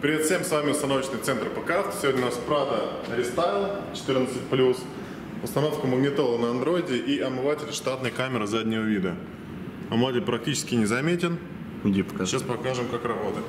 Привет всем, с вами установочный центр ПК Авто. Сегодня у нас Prado Restyle 14+, установка магнитолы на андроиде и омыватель штатной камеры заднего вида. Омыватель практически не заметен. Сейчас покажем, как работает.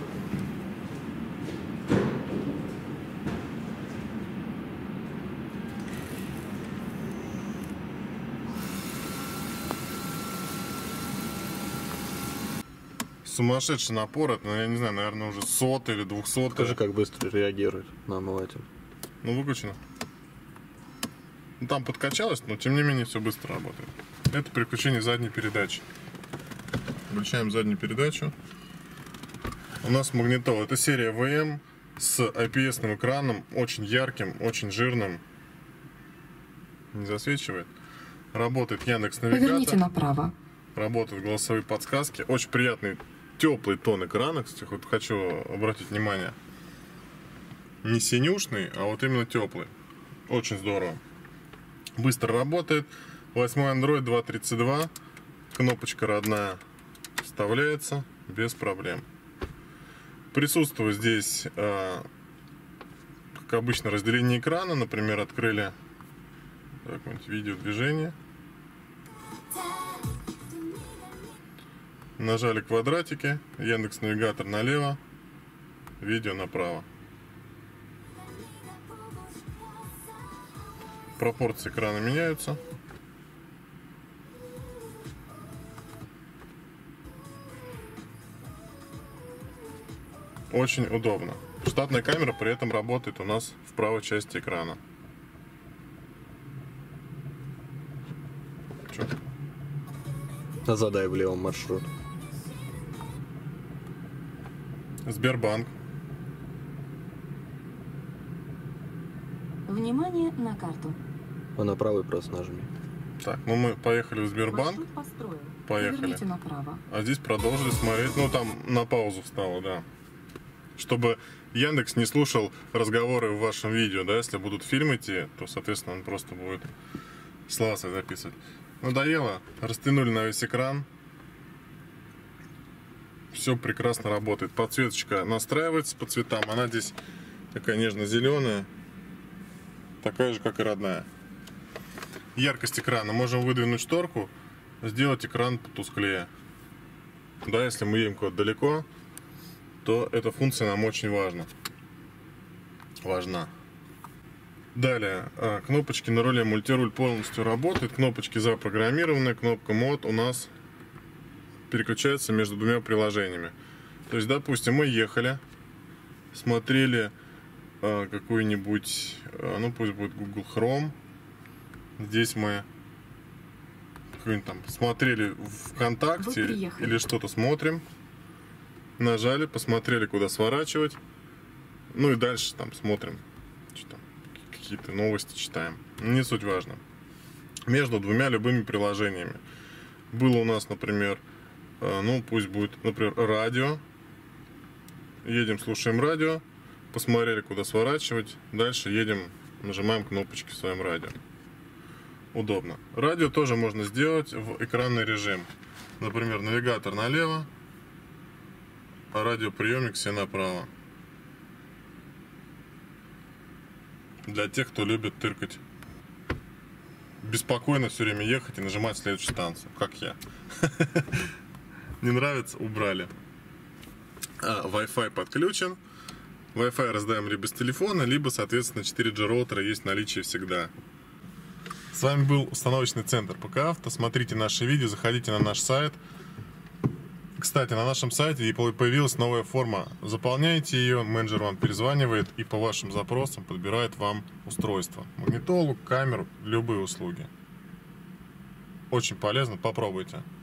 Сумасшедший напор, это, я не знаю, наверное, уже 100 или 200. Скажи, как быстро реагирует на омыватель. Ну, выключено. Ну, там подкачалось, но тем не менее все быстро работает. Это переключение задней передачи. Включаем заднюю передачу. У нас магнитола. Это серия VM с IPS-ным экраном, очень ярким, очень жирным. Не засвечивает. Работает Яндекс.Навигатор. Поверните направо. Работают голосовые подсказки. Очень приятный теплый тон экрана. Кстати, вот хочу обратить внимание. Не синюшный, а вот именно теплый. Очень здорово. Быстро работает. 8 Android 2.32. Кнопочка родная вставляется без проблем. Присутствует здесь, как обычно, разделение экрана. Например, открыли какое-нибудь видеодвижение. Нажали квадратики, Яндекс.Навигатор налево, видео направо. Пропорции экрана меняются. Очень удобно. Штатная камера при этом работает у нас в правой части экрана. Задай в левом маршрут. Сбербанк. Внимание на карту. А на правый просто нажми. Так, ну мы поехали в Сбербанк. Поехали. Поверните направо. А здесь продолжили смотреть. Ну там на паузу встало, да. Чтобы Яндекс не слушал разговоры в вашем видео, да, если будут фильмы идти, то, соответственно, он просто будет слова свои записывать. Надоело, растянули на весь экран. Все прекрасно работает. Подсветочка настраивается по цветам. Она здесь такая нежно-зеленая. Такая же, как и родная. Яркость экрана. Можем выдвинуть шторку, сделать экран потусклее. Да, если мы едем куда-то далеко, то эта функция нам очень важна. Далее, кнопочки на руле. Мультируль полностью работает. Кнопочки запрограммированы. Кнопка мод у нас переключается между двумя приложениями. То есть, допустим, мы ехали, смотрели какой-нибудь, ну пусть будет Google Chrome. Здесь мы там смотрели ВКонтакте или что-то смотрим. Нажали, посмотрели, куда сворачивать. Ну и дальше там смотрим. Какие-то новости читаем. Не суть важно. Между двумя любыми приложениями. Было у нас, например, ну пусть будет, например, радио. Едем, слушаем радио. Посмотрели, куда сворачивать. Дальше едем, нажимаем кнопочки в своем радио. Удобно. Радио тоже можно сделать в экранный режим. Например, навигатор налево, а радиоприемник все направо. Для тех, кто любит тыркать. Беспокойно все время ехать и нажимать следующую станцию, как я. Не нравится? Убрали. Wi-Fi подключен. Wi-Fi раздаем либо с телефона, либо, соответственно, 4G роутера есть в наличии всегда. С вами был установочный центр ПК Авто. Смотрите наши видео, заходите на наш сайт. Кстати, на нашем сайте появилась новая форма. Заполняйте ее, менеджер вам перезванивает и по вашим запросам подбирает вам устройство. Магнитолу, камеру, любые услуги. Очень полезно, попробуйте.